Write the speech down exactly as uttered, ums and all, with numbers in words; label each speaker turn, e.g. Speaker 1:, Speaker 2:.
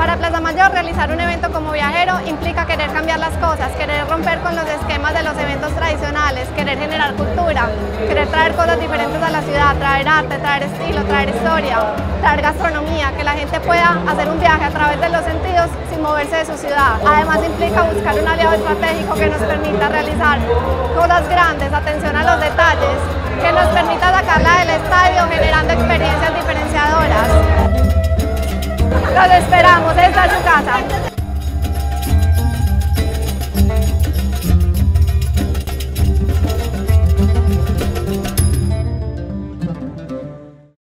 Speaker 1: Para Plaza Mayor, realizar un evento como Viajero implica querer cambiar las cosas, querer romper con los esquemas de los eventos tradicionales, querer generar cultura, querer traer cosas diferentes a la ciudad, traer arte, traer estilo, traer historia, traer gastronomía, que la gente pueda hacer un viaje a través de los sentidos sin moverse de su ciudad. Además implica buscar un aliado estratégico que nos permita realizar cosas grandes, atención a los detalles, que nos permita sacarla del estadio generando experiencias diferenciadoras. Los esperamos, esta es su casa.